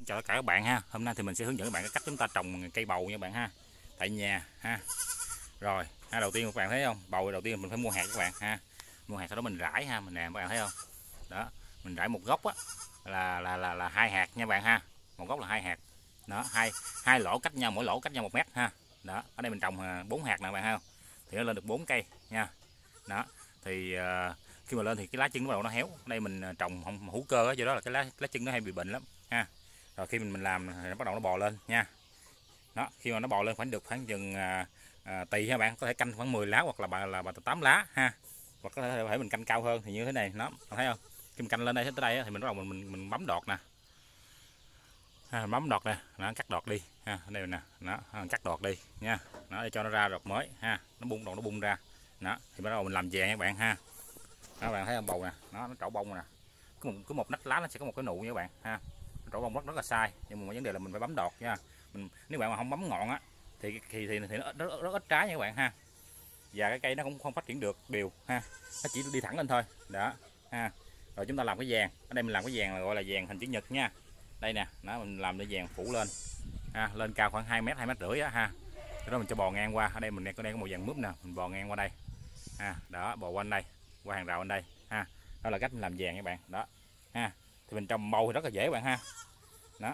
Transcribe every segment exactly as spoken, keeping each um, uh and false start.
chào tất cả các bạn ha. Hôm nay thì mình sẽ hướng dẫn các bạn cái cách chúng ta trồng cây bầu nha các bạn ha, tại nhà ha. Rồi ha, đầu tiên các bạn thấy không, bầu đầu tiên mình phải mua hạt các bạn ha, mua hạt sau đó mình rải ha, mình nè các bạn thấy không, đó mình rải một gốc á là là là là hai hạt nha bạn ha, một gốc là hai hạt đó, hai hai lỗ cách nhau, mỗi lỗ cách nhau một mét ha. Đó, ở đây mình trồng bốn hạt nè các bạn ha, thì nó lên được bốn cây nha. Đó thì uh, khi mà lên thì cái lá chân nó bắt đầu nó héo. Ở đây mình trồng không hữu cơ á, do đó là cái lá lá chân nó hay bị bệnh lắm ha. Rồi khi mình mình làm nó bắt đầu nó bò lên nha. Đó, khi mà nó bò lên khoảng được khoảng chừng à, à, tùy ha bạn, có thể canh khoảng mười lá hoặc là bà là bà tám lá ha, hoặc có thể, thể mình canh cao hơn thì như thế này nó thấy không. Khi mình canh lên đây tới đây thì mình bắt đầu mình mình, mình bấm đọt nè ha, bấm đọt nè, nó cắt đọt đi ha, ở đây nè, nó cắt đọt đi nha, nó để cho nó ra đọt mới ha, nó bung đọt nó bung ra. Đó thì bắt đầu mình làm vàng các bạn ha. Đó, các bạn thấy không, bầu nè, nó nó trổ bông nè, cứ một cứ một nách lá nó sẽ có một cái nụ nha các bạn ha. Trổ bông rất rất là sai, nhưng mà vấn đề là mình phải bấm đọt nha. Mình nếu bạn mà không bấm ngọn á thì thì thì, thì nó rất, rất ít trái nha các bạn ha, và cái cây nó cũng không phát triển được đều ha, nó chỉ đi thẳng lên thôi. Đó ha. Rồi chúng ta làm cái vàng, ở đây mình làm cái vàng là gọi là vàng hình chữ nhật nha. Đây nè, nó mình làm cái vàng phủ lên ha, lên cao khoảng hai mét hai mét rưỡi á ha. Rồi đó mình cho bò ngang qua, ở đây mình có đây có một vàng mướp nè, mình bò ngang qua đây ha. Đó, bò quanh đây qua hàng rào bên đây ha. Đó là cách mình làm vàng các bạn. Đó ha, thì mình trồng bầu thì rất là dễ các bạn ha. Đó,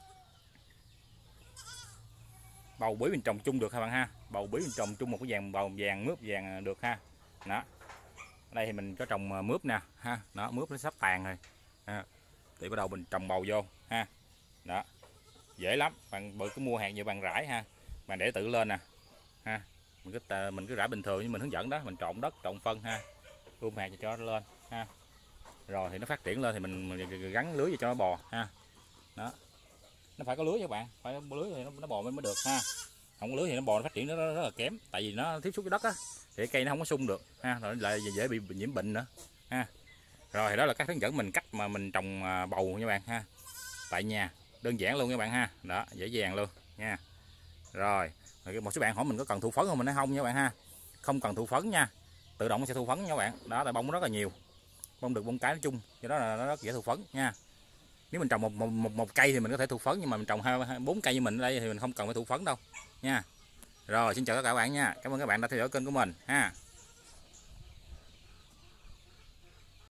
bầu bí mình trồng chung được các bạn ha, bầu bí mình trồng chung một cái vàng bầu vàng mướp vàng được ha. Đó, ở đây thì mình có trồng mướp nè ha, đó mướp nó sắp tàn rồi ha. Thì bắt đầu mình trồng bầu vô ha. Đó, dễ lắm, bạn bự cứ mua hạt về bạn rải ha, bạn để tự lên nè ha. Mình cứ mình cứ rải bình thường như mình hướng dẫn đó, mình trộn đất trộn phân ha, ươm hạt cho nó lên ha. Rồi thì nó phát triển lên thì mình, mình gắn lưới cho nó bò ha. Đó, nó phải có lưới các bạn, phải có lưới thì nó, nó bò mới mới được ha. Không có lưới thì nó bò nó phát triển nó rất là kém, tại vì nó tiếp xúc với đất á thì cây nó không có sung được ha, rồi lại dễ bị nhiễm bệnh nữa ha. Rồi thì đó là các hướng dẫn mình cách mà mình trồng bầu nha bạn ha, tại nhà đơn giản luôn các bạn ha. Đó, dễ dàng luôn nha. Rồi một số bạn hỏi mình có cần thụ phấn không, mình nói không nha các bạn ha, không cần thụ phấn nha, tự động nó sẽ thụ phấn nha các bạn. Đó, tại bông rất là nhiều, bông được bông cái nói chung, cho đó là nó rất dễ thụ phấn nha. Nếu mình trồng một một, một, một cây thì mình có thể thụ phấn, nhưng mà mình trồng hai bốn cây như mình ở đây thì mình không cần phải thụ phấn đâu nha. Rồi xin chào tất cả các bạn nha, cảm ơn các bạn đã theo dõi kênh của mình ha.